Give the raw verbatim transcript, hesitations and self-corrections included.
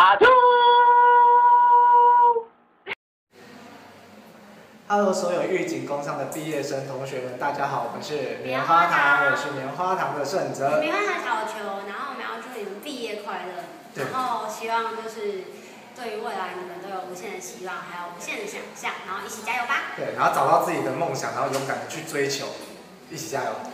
打住 ！Hello， 所有预警工商的毕业生同学们，大家好，我们是棉花糖，我是棉花糖的盛哲。 棉花糖小球，然后我们要祝你们毕业快乐，然后希望就是对于未来你们都有无限的希望，还有无限的想象，然后一起加油吧。 对，然后找到自己的梦想，然后勇敢的去追求，一起加油。